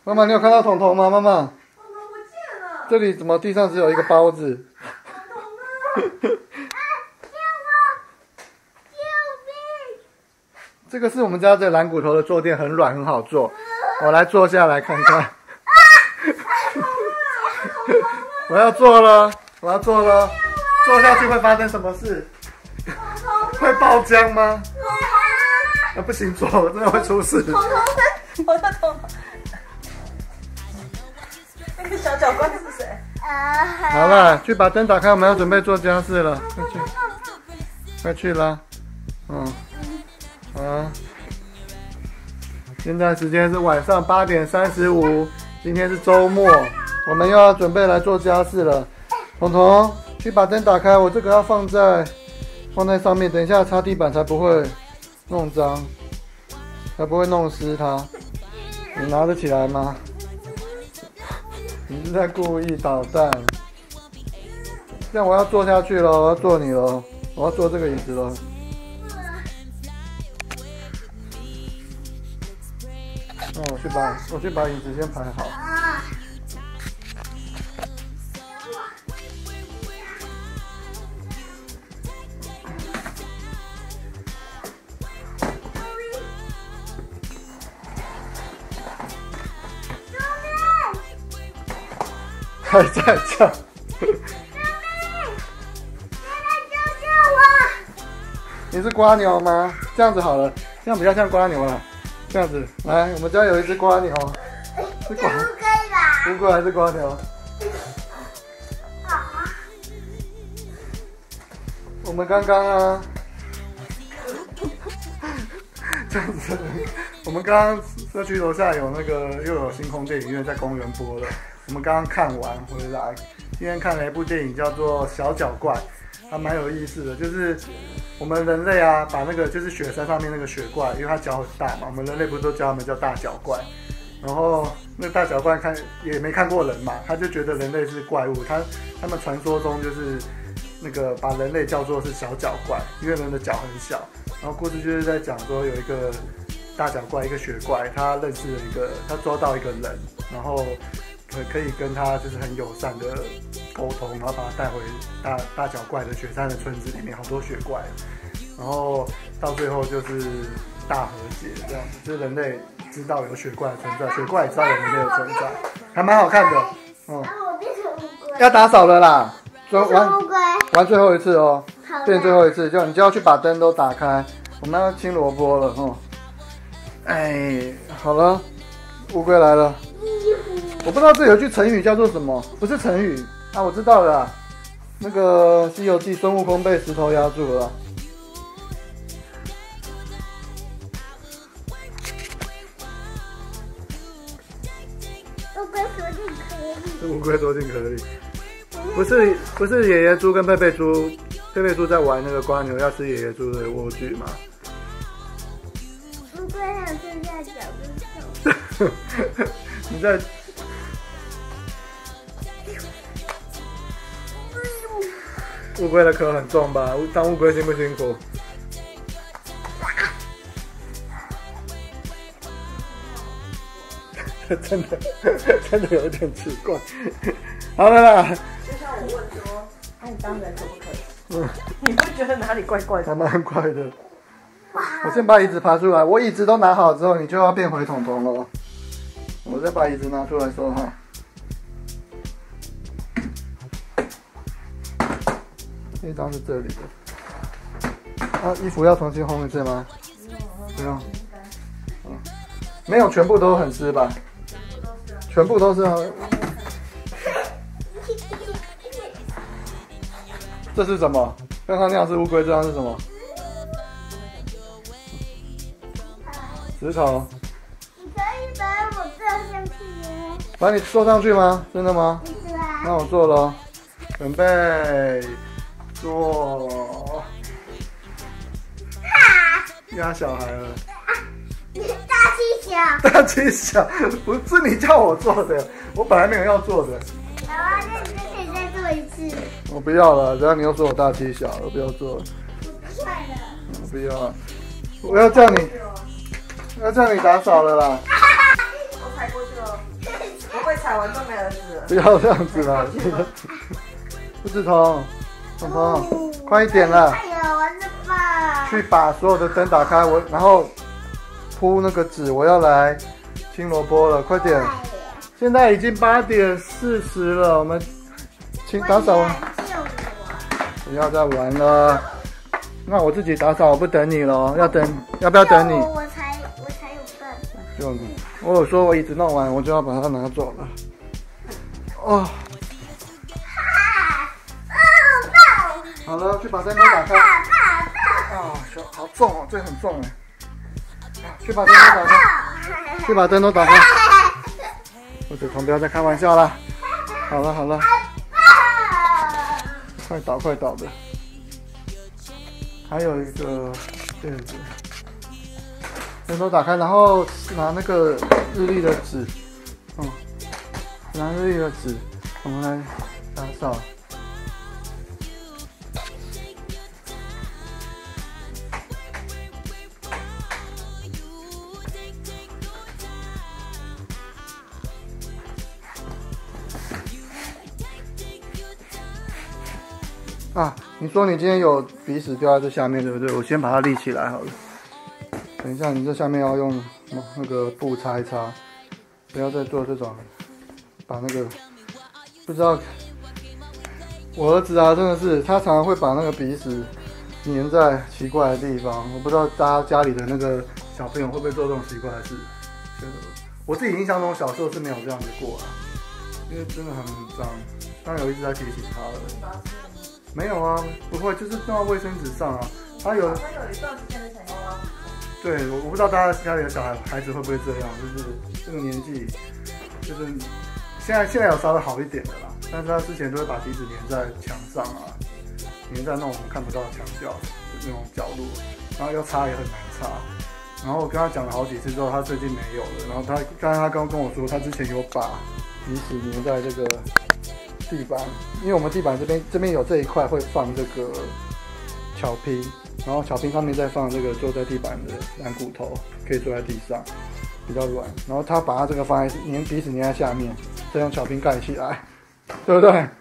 妈妈，你有看到彤彤吗？妈妈， 彤彤不见了。 这里怎么地上只有一个包子？ 彤彤呢？ 这个是我们家这蓝骨头的坐垫，很软，很好坐。我来坐下来看看。我要坐了，我要坐了。坐下去会发生什么事？会爆浆吗？啊，不行，坐，真的会出事。 彤彤呢？我的彤彤。那个小脚怪是谁？ 好了，去把灯打开，我们要准备做家事了，快去，快去啦。啊，现在时间是晚上8点35，今天是周末，我们又要准备来做家事了。彤彤，去把灯打开，我这个要放在上面，等一下擦地板才不会弄脏，才不会弄湿它。你拿得起来吗？你是在故意捣蛋。这样我要坐下去了，我要坐你了，我要坐这个椅子了。那我去把椅子先排好。还在叫。你是瓜牛吗？这样子好了，这样比较像瓜牛了。这样子，来，我们家有一只瓜牛，是瓜乌龟吧？乌龟还是瓜牛？我们刚刚啊，这样子，我们刚刚社区楼下有那个又有星空电影院在公园播了，我们刚刚看完回来，今天看了一部电影叫做《小脚怪》，还蛮有意思的，就是我们人类啊，把那个就是雪山上面那个雪怪，因为它脚很大嘛，我们人类不是都叫它们叫大脚怪，然后那大脚怪也没看过人嘛，他就觉得人类是怪物，他们传说中就是那个把人类叫做是小脚怪，因为人的脚很小，然后故事就是在讲说有一个大脚怪，一个雪怪，他认识了他抓到一个人，然后可以跟他就是很友善的沟通，然后把他带回大脚怪的雪山的村子里面，好多雪怪，然后到最后就是大和解这样子，就是人类知道有雪怪的存在，雪怪也知道有人类的存在，还蛮好看的。要打扫了啦，玩最后一次哦，变最后一次，你就要去把灯都打开，我们要清萝卜了哦。哎，好了，乌龟来了。我不知道这有一句成语叫做什么，不是成语啊，我知道了啦，那个《西游记》孙悟空被石头压住了。 乌龟躲进壳里。 乌龟躲进壳里。不是爷爷猪跟佩佩猪在玩那个瓜牛要吃爷爷猪的莴苣吗？ 乌龟还有剩下脚跟手。 你在。乌龟的壳很重吧？当乌龟辛不辛苦？真的有点奇怪。好了啦。 就像我问说，你当人可不可以？你不觉得哪里怪怪的？ 还蛮怪的。我先把椅子爬出来，我椅子都拿好之后，你就要变回彤彤了。我再把椅子拿出来收好。这张是这里的。啊，衣服要重新烘一次吗？不用。没有全部都很湿吧？全部都是啊。这是什么？刚刚那样是乌龟，这样是什么？石头。 你可以把我坐上去吗？ 把你坐上去吗？真的吗？那我坐了，准备坐。压小孩了。 大七小。 大七小，不是你叫我做的，我本来没有要做的。 好啊，那你可以再做一次。 我不要了，只要你又说我大七小，我不要做了。 快了。 我不要了，我要叫你打扫了啦。 我踩过去了。 踩完就没儿子了。 不要这样子啦！不知彤，彤彤，快一点啦！ 太好玩了吧？ 去把所有的灯打开，然后铺那个纸，我要来青萝卜了，快点！现在已经8点40了，我们请打扫完。不要再玩了，那我自己打扫，我不等你了，要不要等你？ 我才有办法。 就你，我有说我椅子弄完，我就要把它拿走了。哦，好了，去把灯都打开。啊，好重哦，这很重哎。去把灯都打开，去把灯都打开。我子彤，不要再开玩笑了。好了，快倒的。还有一个垫子，灯都打开，然后拿那个日历的纸，拿日历的纸，我们来打扫。啊，你说你今天有鼻屎掉在这下面，对不对？我先把它立起来好了。等一下，你这下面要用那个布擦一擦，不要再做这种，把那个不知道。我儿子啊，真的是他常常会把那个鼻屎粘在奇怪的地方。我不知道大家家里的那个小朋友会不会做这种奇怪的事。我自己印象中小时候是没有这样子过啊，因为真的很脏。刚刚有一直在提醒他了。没有啊，不会，就是弄到卫生纸上啊。他有一段时间的想要。 对，我不知道大家家里的孩子会不会这样，就是这个年纪，就是现在有稍微好一点的啦，但是他之前都会把鼻子粘在墙上啊，粘在那种我们看不到的墙角那种角落，然后要擦也很难擦。然后我跟他讲了好几次之后，他最近没有了。然后他刚跟我说，他之前有把鼻屎粘在这个地板，因为我们地板这边有这一块会放这个巧拼，然后巧拼上面再放这个坐在地板的软骨头，可以坐在地上，比较软。然后他把它这个放在鼻子粘在下面，再用巧拼盖起来，对不对？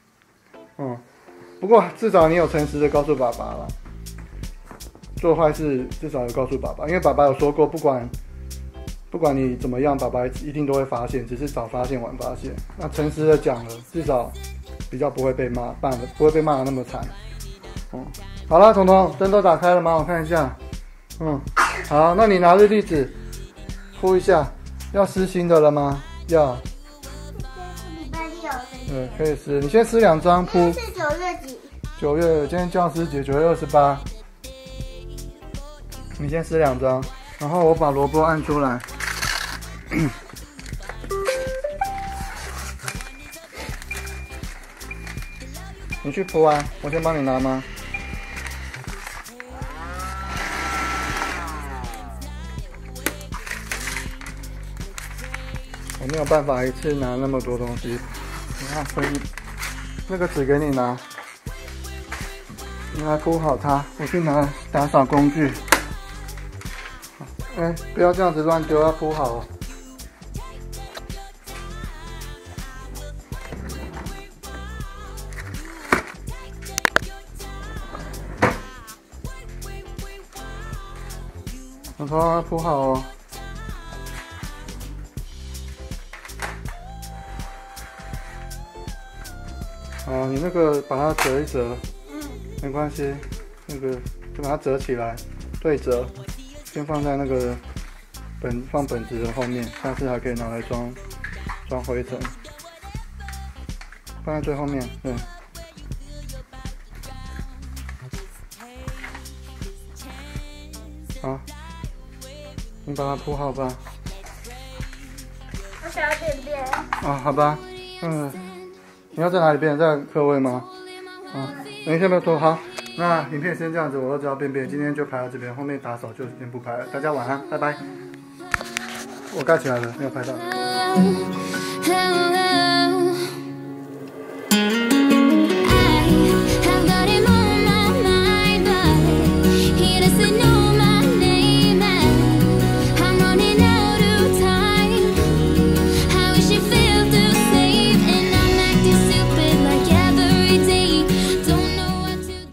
不过至少你有诚实的告诉爸爸了，做坏事至少有告诉爸爸，因为爸爸有说过，不管你怎么样，爸爸一定都会发现，只是早发现晚发现。那诚实的讲了，至少比较不会被骂，不会被骂得那么惨。好了，彤彤，灯都打开了吗？我看一下。好，那你拿日历纸铺一下，要撕新的了吗？要。 礼拜六。 可以撕。你先撕2张铺。 是9月几 ？9月，今天教师节9月28。你先撕2张，然后我把萝卜按出来。你去铺啊，我先帮你拿吗？我没有办法一次拿那么多东西，所以那个纸给你拿，你来铺好它，我去拿打扫工具。不要这样子乱丢，要铺好哦。我把它铺好哦。你那个把它折一折，没关系，那个就把它折起来，对折。先放在那个放本子的后面，下次还可以拿来装灰尘。放在最后面，对。好，你把它铺好吧。 我想要便便。 好吧，你要在哪里便？在客位吗？等一下没有拖好。那影片先这样子，我儿子要便便，今天就拍到这边，后面打扫就先不拍了。大家晚安，拜拜。我盖起来了，没有拍到。